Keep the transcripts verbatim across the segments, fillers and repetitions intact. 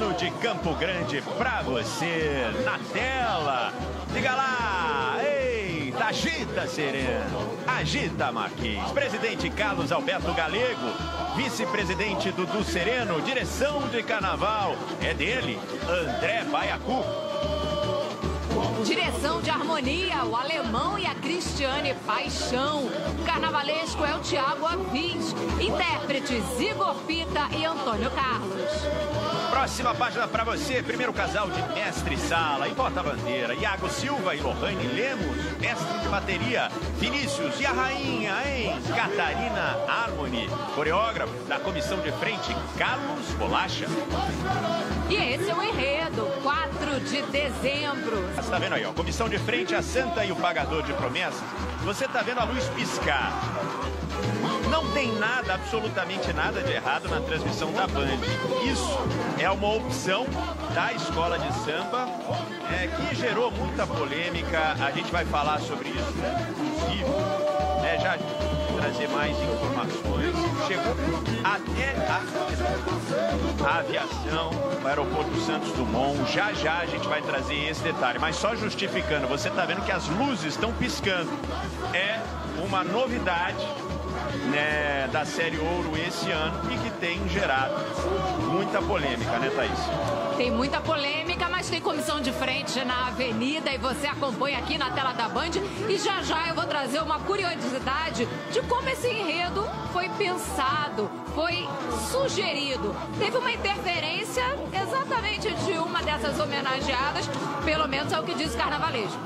Sereno de Campo Grande pra você na tela. Diga lá, eita, agita Sereno, agita Marquinhos. Presidente Carlos Alberto Galego, vice-presidente Dudu Sereno, direção de carnaval é dele, André Baiacu. Direção de harmonia, o Alemão e a Cristiane Paixão. O carnavalesco é o Thiago Avis. Intérpretes Igor Pita e Antônio Carlos. Próxima página para você, primeiro casal de mestre-sala e porta-bandeira, Iago Silva e Lohane Lemos, mestre de bateria, Vinícius e a rainha, hein? Catarina Harmony, coreógrafo da comissão de frente, Carlos Bolacha. E esse é o enredo, quatro de dezembro. Você tá vendo aí, ó, comissão de frente, a Santa e o Pagador de Promessas. Você tá vendo a luz piscar. Não tem nada, absolutamente nada de errado na transmissão da Band. Isso é uma opção da escola de samba é, que gerou muita polêmica. A gente vai falar sobre isso, inclusive, né, já trazer mais informações. Chegou até a, a aviação, o aeroporto Santos Dumont. Já já a gente vai trazer esse detalhe. Mas só justificando, você está vendo que as luzes estão piscando. É uma novidade, né, da série Ouro esse ano e que tem gerado muita polêmica, né, Thaís? Tem muita polêmica, mas tem comissão de frente na avenida e você acompanha aqui na tela da Band. E já já eu vou trazer uma curiosidade de como esse enredo foi pensado, foi sugerido. Teve uma interferência exatamente de uma dessas homenageadas, pelo menos é o que diz o carnavalesco.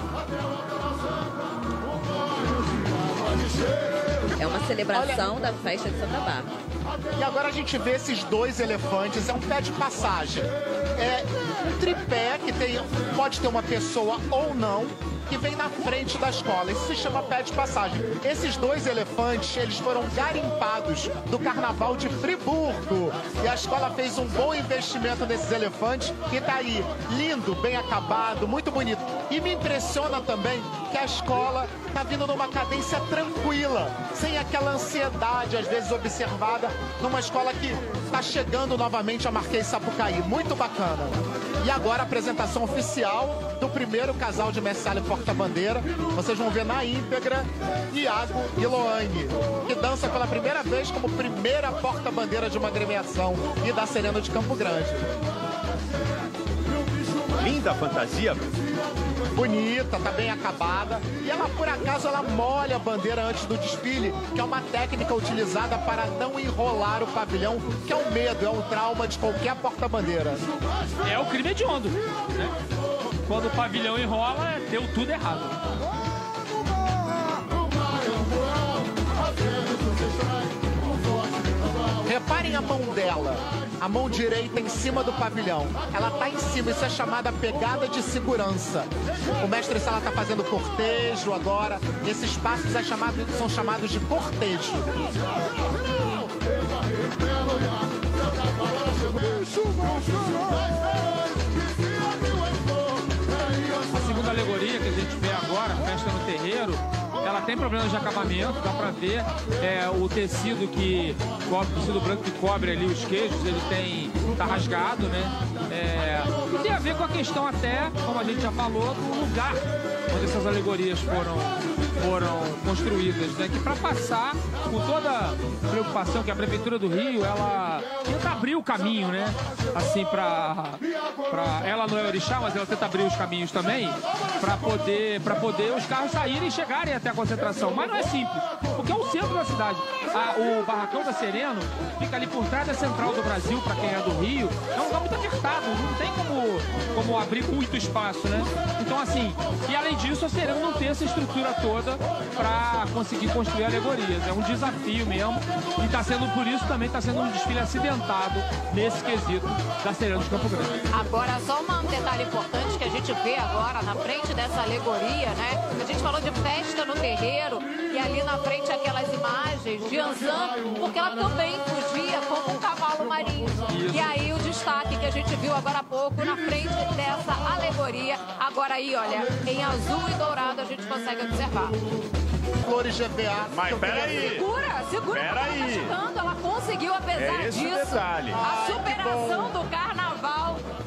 É uma celebração Olha... da festa de Santa Bárbara. E agora a gente vê esses dois elefantes, é um pé de passagem. É um tripé que tem, pode ter uma pessoa ou não, que vem na frente da escola. Isso se chama pé de passagem. Esses dois elefantes, eles foram garimpados do Carnaval de Friburgo. E a escola fez um bom investimento nesses elefantes. E tá aí, lindo, bem acabado, muito bonito. E me impressiona também que a escola tá vindo numa cadência tranquila, sem aquela ansiedade, às vezes, observada numa escola que tá chegando novamente a Marquês Sapucaí. Muito bacana. E agora a apresentação oficial do primeiro casal de mestre-sala e porta-bandeira. Vocês vão ver na íntegra Iago e Lohane, que dança pela primeira vez como primeira porta-bandeira de uma agremiação e da Sereno de Campo Grande. Linda fantasia. Bonita, tá bem acabada. E ela, por acaso, ela molha a bandeira antes do desfile, que é uma técnica utilizada para não enrolar o pavilhão, que é um medo, é um trauma de qualquer porta-bandeira. É o crime hediondo, né? Quando o pavilhão enrola, deu tudo errado. Reparem a mão dela, a mão direita em cima do pavilhão. Ela tá em cima, isso é chamada pegada de segurança. O mestre-sala tá fazendo cortejo agora. Esses passos é chamado, são chamados de cortejo. A segunda alegoria que a gente vê agora, Festa no Terreiro, ela tem problemas de acabamento, dá pra ver é, o tecido que cobre, o tecido branco que cobre ali os queijos, ele tem, tá rasgado, né? É, e tem a ver com a questão até, como a gente já falou, do lugar onde essas alegorias foram, foram construídas, né? Que para passar com toda a preocupação que a Prefeitura do Rio, ela tenta abrir o caminho, né? Assim, para para ela não é orixá, mas ela tenta abrir os caminhos também para poder, para poder os carros saírem e chegarem até a concentração. Mas não é simples, porque é o centro da cidade. A, o Barracão da Sereno fica ali por trás da Central do Brasil, para quem é do Rio. É um lugar muito apertado, não tem como, como abrir muito espaço, né? Então, assim, e além disso, a Sereno não tem essa estrutura toda para conseguir construir alegorias. É um desafio mesmo. E tá sendo, por isso, também está sendo um desfile acidentado nesse quesito da Sereno de Campo Grande. Agora, só um detalhe importante que a gente vê agora na frente dessa alegoria, né? A gente falou de festa no terreiro e ali na frente aquelas imagens de Anzã, porque ela também fugia como um cavalo marinho. Isso. E aí o destaque que a gente viu agora há pouco na frente dessa alegoria. Agora aí, olha, em azul e dourado a gente consegue observar. Flores G V A. Mas peraí. Segura, segura. Pera aí. Ela conseguiu, apesar é esse disso, detalhe. a superação do carnaval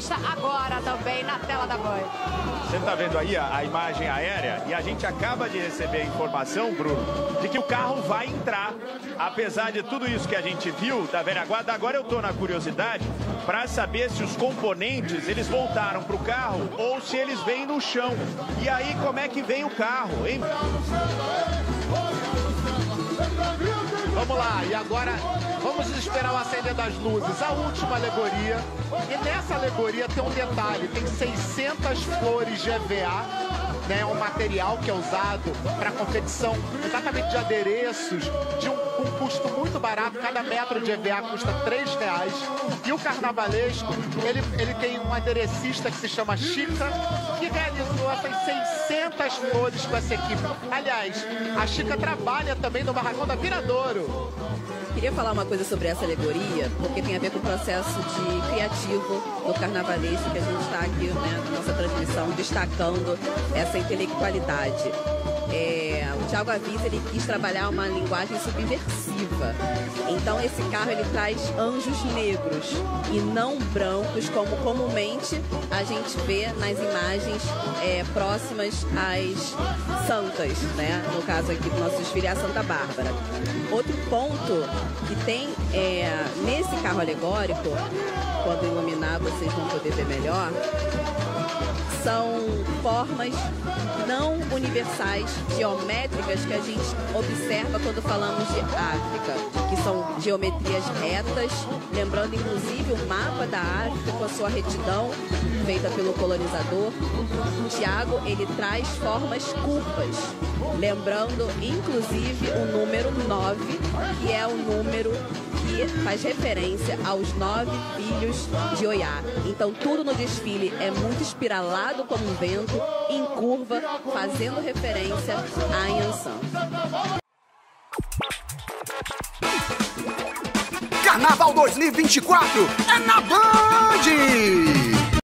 vista agora também na tela da Band. Você está vendo aí a, a imagem aérea e a gente acaba de receber a informação, Bruno, de que o carro vai entrar. Apesar de tudo isso que a gente viu da velha guarda, agora eu estou na curiosidade para saber se os componentes eles voltaram para o carro ou se eles vêm no chão. E aí como é que vem o carro, hein? Vamos lá, e agora vamos esperar o acender das luzes, a última alegoria. E nessa alegoria tem um detalhe, tem seiscentas flores de E V A, né, um material que é usado para confecção exatamente de adereços, de um, um custo muito barato, cada metro de E V A custa três reais. E o carnavalesco, ele, ele tem um aderecista que se chama Chica, que realizou essas seiscentas flores com essa equipe. Aliás, a Chica trabalha também no Barracão da Viradouro. Queria falar uma coisa sobre essa alegoria, porque tem a ver com o processo de criativo do carnavalesco que a gente está aqui, né, na nossa transmissão, destacando essa intelectualidade. É, o Thiago Avisa, ele quis trabalhar uma linguagem subversiva. Então esse carro ele traz anjos negros e não brancos, como comumente a gente vê nas imagens é, próximas às santas, né? No caso aqui do nosso desfile é a Santa Bárbara. Outro ponto que tem é, nesse carro alegórico, quando iluminar vocês vão poder ver melhor, são formas não universais, geométricas, que a gente observa quando falamos de África, que são geometrias retas, lembrando inclusive o mapa da África com a sua retidão, feita pelo colonizador. O Thiago, ele traz formas curvas, lembrando inclusive o número nove, que é o número que faz referência aos nove filhos de Oiá. Então tudo no desfile é muito espiralado como um vento, em curva, fazendo referência a Inhansã. Carnaval dois mil e vinte e quatro é na Band!